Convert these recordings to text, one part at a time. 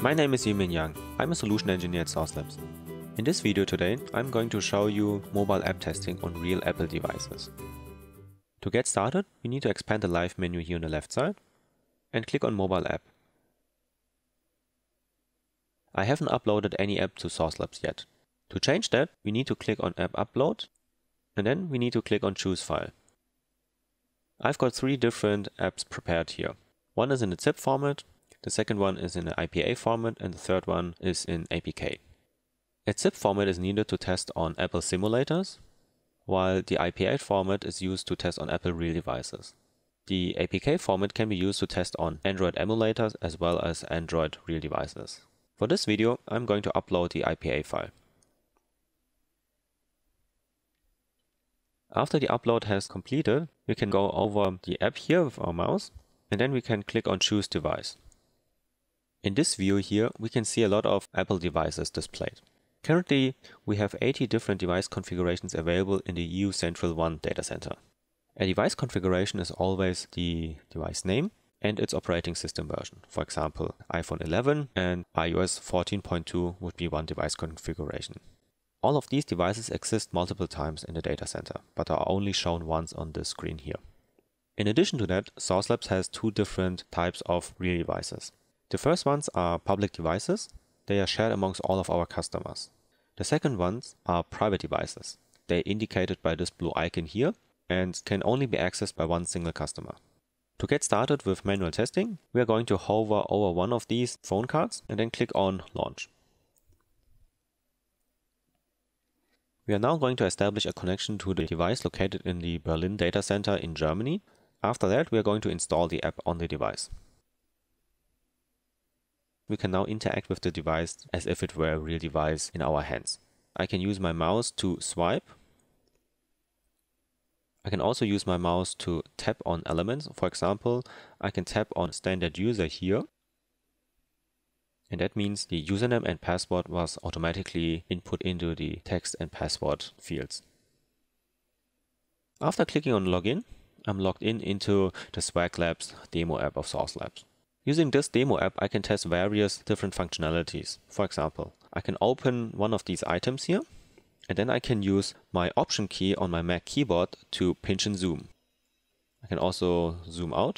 My name is Yimin Yang. I'm a solution engineer at Source Labs. In this video today, I'm going to show you mobile app testing on real Apple devices. To get started, we need to expand the Live menu here on the left side and click on Mobile App. I haven't uploaded any app to Source Labs yet. To change that, we need to click on App Upload and then we need to click on Choose File. I've got 3 different apps prepared here. One is in the zip format, the second one is in the IPA format, and the third one is in APK. A zip format is needed to test on Apple simulators, while the IPA format is used to test on Apple real devices. The APK format can be used to test on Android emulators as well as Android real devices. For this video, I'm going to upload the IPA file. After the upload has completed, we can go over the app here with our mouse, and then we can click on Choose Device. In this view here, we can see a lot of Apple devices displayed. Currently, we have 80 different device configurations available in the EU Central 1 data center. A device configuration is always the device name and its operating system version. For example, iPhone 11 and iOS 14.2 would be one device configuration. All of these devices exist multiple times in the data center, but are only shown once on this screen here. In addition to that, Source Labs has 2 different types of real devices. The first ones are public devices. They are shared amongst all of our customers. The second ones are private devices. They are indicated by this blue icon here and can only be accessed by one single customer. To get started with manual testing, we are going to hover over one of these phone cards and then click on Launch. We are now going to establish a connection to the device located in the Berlin data center in Germany. After that, we are going to install the app on the device. We can now interact with the device as if it were a real device in our hands. I can use my mouse to swipe. I can also use my mouse to tap on elements. For example, I can tap on standard user here. And that means the username and password was automatically input into the text and password fields. After clicking on Login, I'm logged in into the Swag Labs demo app of Source Labs. Using this demo app, I can test various different functionalities. For example, I can open one of these items here, and then I can use my Option key on my Mac keyboard to pinch and zoom. I can also zoom out.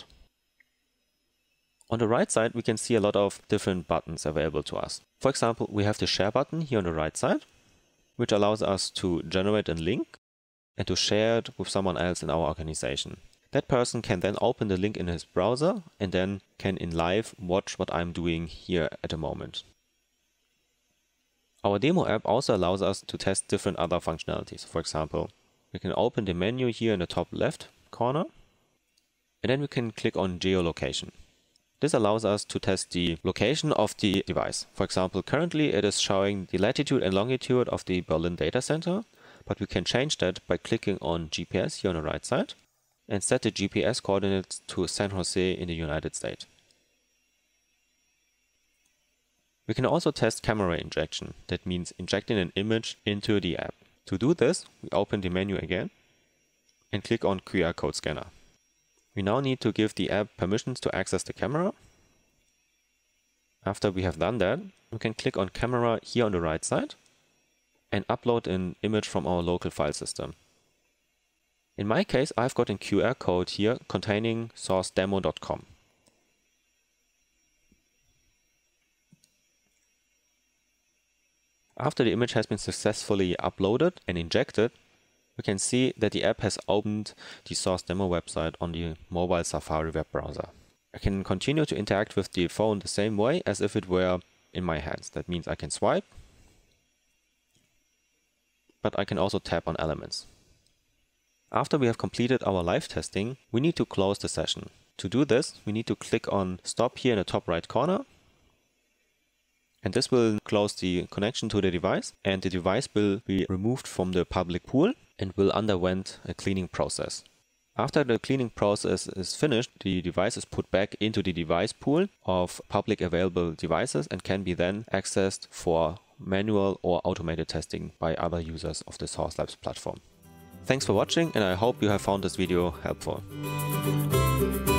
On the right side, we can see a lot of different buttons available to us. For example, we have the Share button here on the right side, which allows us to generate a link and to share it with someone else in our organization. That person can then open the link in his browser and then can in live watch what I'm doing here at the moment. Our demo app also allows us to test different other functionalities. For example, we can open the menu here in the top left corner, and then we can click on geolocation. This allows us to test the location of the device. For example, currently it is showing the latitude and longitude of the Berlin data center, but we can change that by clicking on GPS here on the right side and set the GPS coordinates to San Jose in the United States. We can also test camera injection. That means injecting an image into the app. To do this, we open the menu again and click on QR code scanner. We now need to give the app permissions to access the camera. After we have done that, we can click on camera here on the right side and upload an image from our local file system. In my case, I've got a QR code here containing sourcedemo.com. After the image has been successfully uploaded and injected, we can see that the app has opened the Source Demo website on the mobile Safari web browser. I can continue to interact with the phone the same way as if it were in my hands. That means I can swipe, but I can also tap on elements. After we have completed our live testing, we need to close the session. To do this, we need to click on Stop here in the top right corner. And this will close the connection to the device, and the device will be removed from the public pool and will undergo a cleaning process. After the cleaning process is finished, the device is put back into the device pool of public available devices and can be then accessed for manual or automated testing by other users of the Source Labs platform. Thanks for watching, and I hope you have found this video helpful.